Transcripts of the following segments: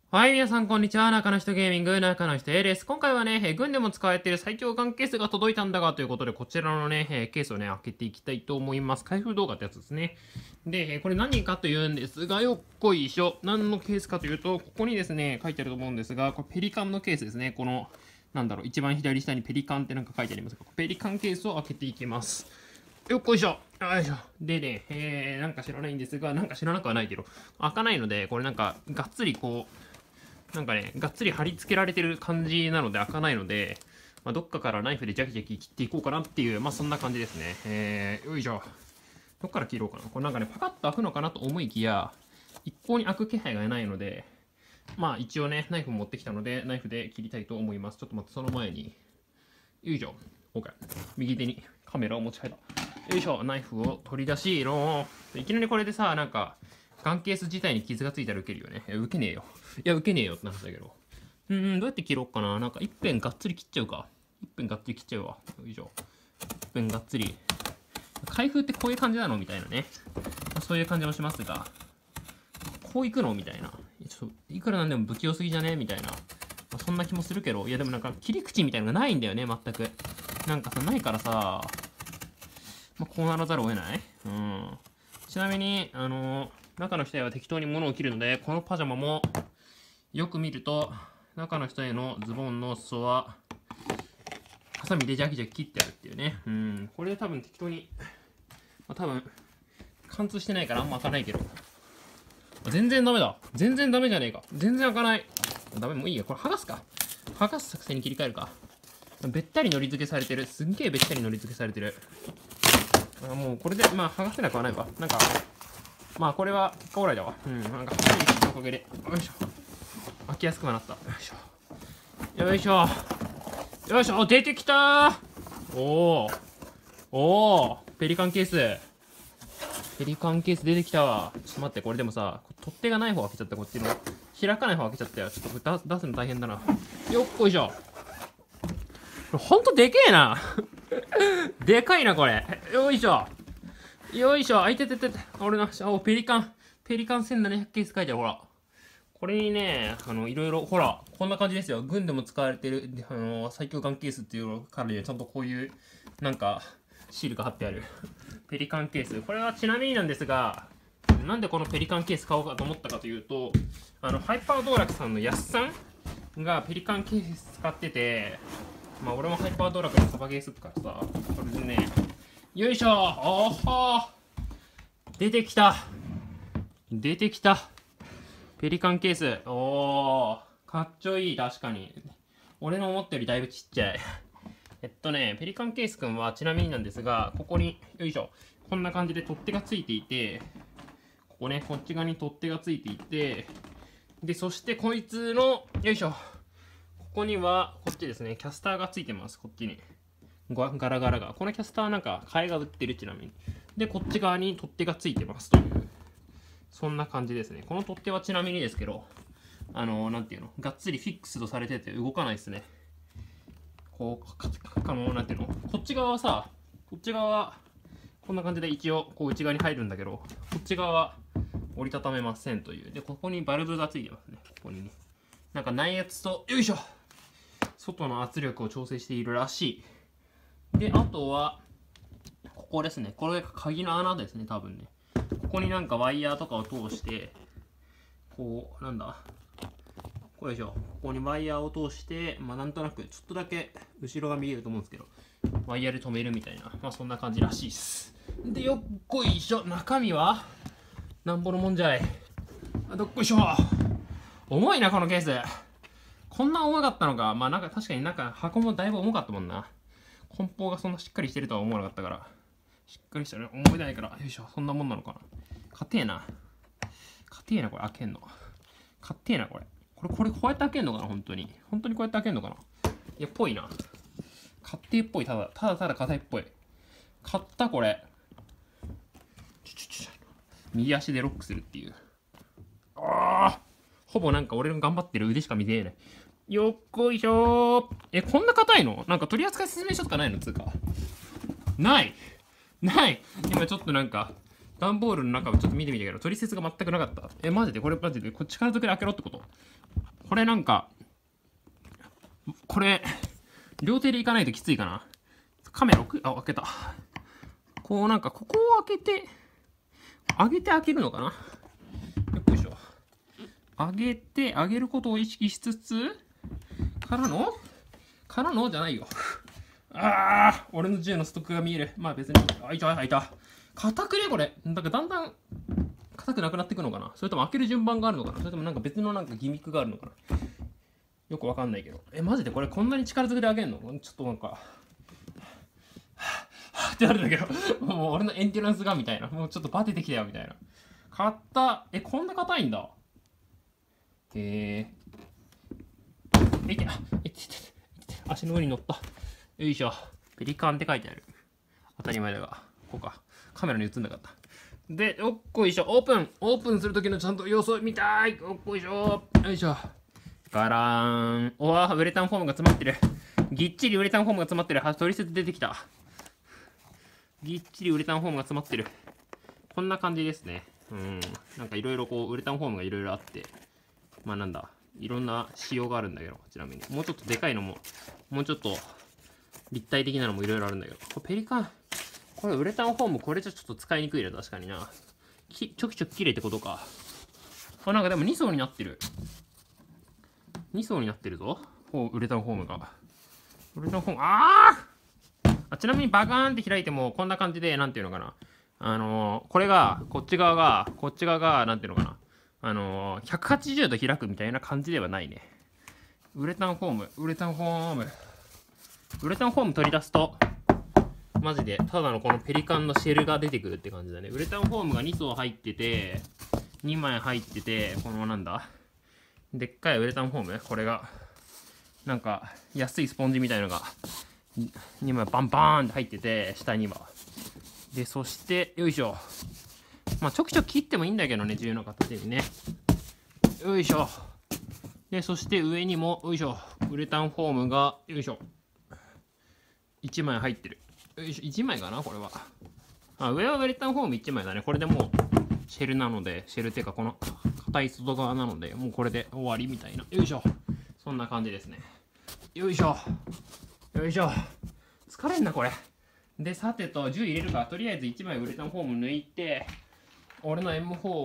はい、皆さん、こんにちは。中の人ゲーミング、中の人 A です。今回はね、軍でも使われている最強ガンケースが届いたんだが、ということで、こちらのね、ケースをね、開けていきたいと思います。開封動画ってやつですね。で、これ何かというんですが、よっこいしょ。何のケースかというと、ここにですね、書いてあると思うんですが、これペリカンのケースですね。この、一番左下にペリカンってなんか書いてありますが、ペリカンケースを開けていきます。よっこいしょ。よいしょ。でね、なんか知らないんですが、なんか知らなくはないけど、開かないので、これなんか、がっつりこう、がっつり貼り付けられてる感じなので開かないので、どっかからナイフでジャキジャキ切っていこうかなっていう、そんな感じですね。よいしょ。どっから切ろうかな。これパカッと開くのかなと思いきや、一向に開く気配がないので、一応ね、ナイフ持ってきたので、ナイフで切りたいと思います。ちょっと待って、その前に、よいしょ。OK。右手にカメラを持ち替えた。よいしょ。ナイフを取り出し、いきなりこれでさ、ガンケース自体に傷がついたら受けるよね。受けねえよ。受けねえよってなったけど。どうやって切ろうかな。一辺がっつり切っちゃうか。一辺がっつり切っちゃうわ。よいしょ。一辺がっつり。開封ってこういう感じなのみたいなね。そういう感じもしますが。こういくのみたいな。ちょっと、いくらなんでも不器用すぎじゃねみたいな。そんな気もするけど。いや、でも切り口みたいなのがないんだよね、全く。ないからさ、こうならざるを得ない。ちなみに、中の人へは適当に物を切るので、このパジャマも、よく見ると、中の人へのズボンの裾は、ハサミでジャキジャキ切ってあるっていうね。これで多分適当に、多分、貫通してないからあんま開かないけど。全然ダメだ。全然ダメじゃねえか。全然開かない。ダメ、もういいや。これ剥がすか。剥がす作戦に切り替えるか。べったりのり付けされてる。すんげえべったりのり付けされてる。もうこれで、剥がせなくはないわ。これは結果オーライだわ。ハサミのおかげで。よいしょ。開きやすくはなった。よいしょ。よいしょ。よいしょ。出てきたー。おー。ペリカンケース。ペリカンケース出てきたわ。ちょっと待って、これでもさ、取っ手がない方開けちゃった。こっちの。開かない方開けちゃったよ。ちょっと出すの大変だな。よっこいしょ。ほんとでけえな。でかいな、これ。よいしょ。よいしょ。あ、いてててて。俺の、ペリカン1700ケース書いてある、ほら。これにね、いろいろ、ほら、こんな感じですよ。軍でも使われてる、最強ガンケースっていうのからね、ちゃんとこういう、シールが貼ってある。ペリカンケース。これはちなみになんですが、なんでこのペリカンケース買おうかと思ったかというと、ハイパー道楽さんのやすさんがペリカンケース使ってて、俺もハイパー道楽のサバゲースからさ、これでね、よいしょ。おー出てきた。出てきた。ペリカンケース。おー。かっちょいい、確かに。俺の思ったよりだいぶちっちゃい。ペリカンケースくんはちなみになんですが、ここに、よいしょ。こんな感じで取っ手がついていて、ここね、こっち側に取っ手がついていて、で、そしてこいつの、よいしょ。ここには、こっちですね、キャスターがついてます、こっちに。ガラガラが。このキャスター替えが売ってる、ちなみに。で、こっち側に取っ手がついてますという。そんな感じですね。この取っ手はちなみにですけど、がっつりフィックスとされてて動かないですね。こっち側はさ、こっち側は、こんな感じで一応、内側に入るんだけど、こっち側は折りたためませんという。で、ここにバルブがついてますね。ここにね。内圧と、よいしょ外の圧力を調整しているらしい。で、あとは、ここですね。これが鍵の穴ですね、多分ね。ここにワイヤーとかを通して、こうでしょ。ここにワイヤーを通して、なんとなく、ちょっとだけ後ろが見えると思うんですけど、ワイヤーで止めるみたいな、そんな感じらしいっす。で、よっこいしょ。中身はなんぼのもんじゃい。どっこいしょ。重いな、このケース。こんな重かったのか。確かに箱もだいぶ重かったもんな。梱包がそんなしっかりしてるとは思わなかったから。しっかりしたね。重いないから。よいしょ。そんなもんなのかな。硬えな、これ開けんの。硬えな、これ。こうやって開けんのかな、本当にこうやって開けんのかな。いや、ぽいな。硬えっぽい、ただ硬いっぽい。買った、これ。右足でロックするっていう。ほぼ俺の頑張ってる腕しか見えない。よっこいしょー。こんな硬いの？取扱説明書とかないの？つうか。ない今ちょっと段ボールの中をちょっと見てみたけど、取説が全くなかった。マジでこれマジで、こっちからずくで開けろってこと？これなんか、これ、両手でいかないときついかな。カメラ開けた。こうなんか、ここを開けて開けるのかな？よいしょ。開げることを意識しつつ、からのじゃないよ。俺の銃のストックが見える。まあ別に、開いた。硬くねこれ。だからだんだん硬くなくなっていくのかな？それとも開ける順番があるのかな？それともなんか別のなんかギミックがあるのかな？よくわかんないけど。マジでこれこんなに力ずくで開けんの？ちょっとなんか、ってなるんだけど、もう俺のエンティランスがみたいな。もうちょっとバテてきたよみたいな。こんな硬いんだ。足の上に乗った。よいしょ。ペリカンって書いてある。当たり前だが。こうか。カメラに映んなかった。で、よっこいしょ。オープンするときのちゃんと様子を見たい。よっこいしょ。よいしょ。ガラーン。ウレタンフォームが詰まってる。ぎっちりウレタンフォームが詰まってる。取説出てきた。ぎっちりウレタンフォームが詰まってる。こんな感じですね。なんかいろいろこう、ウレタンフォームがいろいろあって。まあなんだ。いろんな仕様があるんだけど、ちなみに。もうちょっとでかいのも、もうちょっと立体的なのもいろいろあるんだけど。これペリカン。これウレタンフォーム、これじゃちょっと使いにくいな、確かにな。ちょきちょき綺麗ってことか。なんかでも2層になってる。2層になってるぞ。ウレタンフォームが。ウレタンフォーム、ちなみにバカーンって開いても、こんな感じで、なんていうのかな。これが、こっち側が、なんていうのかな。180度開くみたいな感じではないね。ウレタンフォーム取り出すと、マジで、ただのこのペリカンのシェルが出てくるって感じだね。ウレタンフォームが2層入ってて、2枚入ってて、このなんだ、でっかいウレタンフォーム、これが、なんか、安いスポンジみたいのが、2枚バンバーンって入ってて、下には。で、そして、よいしょ。まあ、ちょくちょく切ってもいいんだけどね、自由な形にね。よいしょ。で、そして上にも、よいしょ。ウレタンフォームが、よいしょ。1枚入ってる。よいしょ。1枚かなこれは。上はウレタンフォーム1枚だね。これでもう、シェルなので、シェルっていうか、この、硬い外側なので、もうこれで終わりみたいな。よいしょ。そんな感じですね。よいしょ。よいしょ。疲れんな、これ。で、さてと、銃入れるか。とりあえず1枚ウレタンフォーム抜いて、俺の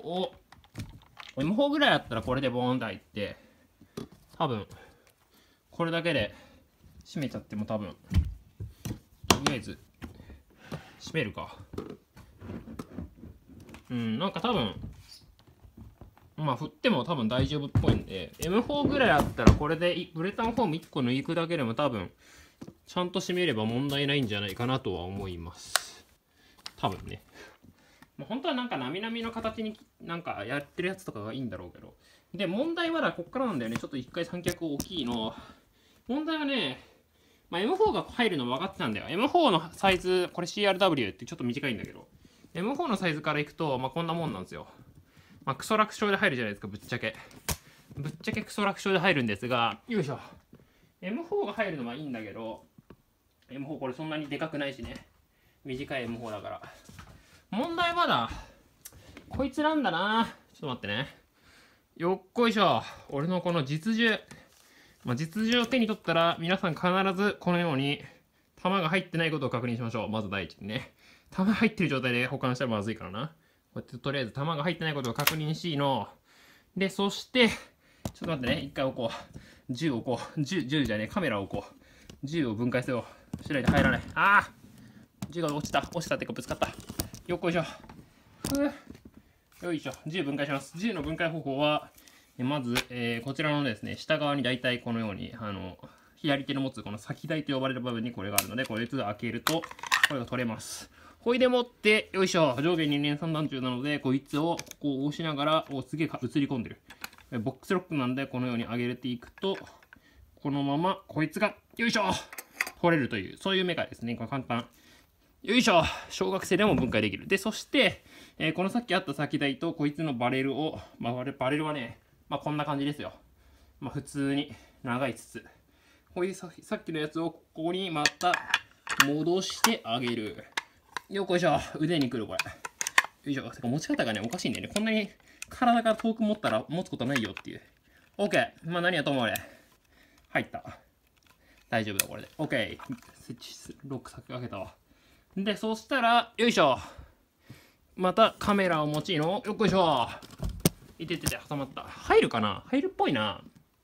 M4 ぐらいあったらこれでボーンと入って、多分、これだけで閉めちゃっても多分、とりあえず、閉めるか。なんか多分、まあ振っても多分大丈夫っぽいんで、M4 ぐらいあったらこれでウレタンフォーム1個抜くだけでも多分、ちゃんと閉めれば問題ないんじゃないかなとは思います。多分ね。本当はなんかなみなみの形になんかやってるやつとかがいいんだろうけど。で、問題はこっからなんだよね。ちょっと一回三脚大きいの。問題はね、M4 が入るの分かってたんだよ。M4 のサイズ、これ CRW ってちょっと短いんだけど。M4 のサイズからいくと、こんなもんなんですよ。クソ楽勝で入るじゃないですか、ぶっちゃけ。ぶっちゃけクソ楽勝で入るんですが、よいしょ。M4 が入るのはいいんだけど、M4 これそんなにでかくないしね。短い M4 だから。問題はだ、こいつなんだな。ちょっと待ってね。よっこいしょ。俺のこの実銃。実銃を手に取ったら、皆さん必ずこのように、弾が入ってないことを確認しましょう。まず第一にね。弾入ってる状態で保管したらまずいからな。こうやってとりあえず弾が入ってないことを確認しの。で、そして、ちょっと待ってね。一回置こう。銃置こう。銃じゃねえ。カメラ置こう。銃を分解せよう。しないと入らない。銃が落ちたってかぶつかった。よっこいしょ。よいしょ。銃分解します。銃の分解方法は、まず、こちらのですね、下側に大体このように、左手の持つこの先台と呼ばれる部分にこれがあるので、これで開けると、これが取れます。ほいでもって、よいしょ。上下2連3段中なので、こいつをここを押しながら、すげえ映り込んでる。ボックスロックなんで、このように上げていくと、このまま、こいつが、よいしょ取れるという、そういうメカですね。これ簡単。よいしょ小学生でも分解できる。で、そして、このさっきあった先台とこいつのバレルを、バレルはね、こんな感じですよ。普通に長い筒。こういうさっきのやつをここにまた戻してあげる。よっこいしょ。腕にくるこれ。 いしょ。てか持ち方がね、おかしいんだよね。こんなに体から遠く持ったら持つことないよっていう。OK。まあ何やともあれ。入った。大丈夫だ、これで。OK。設置する。ロック先かけたわ。で、そしたら、よいしょ。またカメラを持ちの、よっこいしょ。いててて、挟まった。入るかな？入るっぽいな。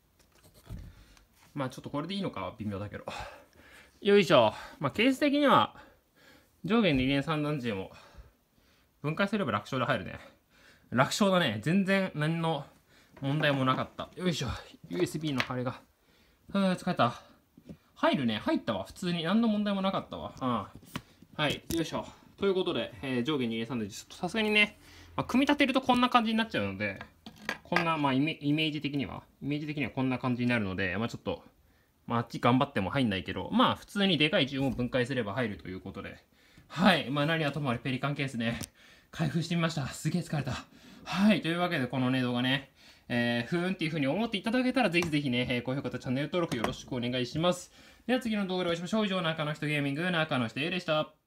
まあちょっとこれでいいのかは微妙だけど。よいしょ。まあケース的には、上下2連3段地でも、分解すれば楽勝で入るね。楽勝だね。全然何の問題もなかった。よいしょ。USB のあれが。疲れた。入るね。入ったわ。普通に何の問題もなかったわ。はい。よいしょ。ということで、上下2連3段地。さすがにね、まあ、組み立てるとこんな感じになっちゃうので、こんな、まあイメージ的にはこんな感じになるので、まあちょっと、まああっち頑張っても入んないけど、まあ普通にでかい順を分解すれば入るということで、はい。まあ何はともあれペリカンケースね、開封してみました。すげえ疲れた。はい。というわけで、このね、動画ね、ふーんっていう風に思っていただけたら、ぜひぜひね、高評価とチャンネル登録よろしくお願いします。では次の動画でお会いしましょう。以上、中の人ゲーミング、中の人 A でした。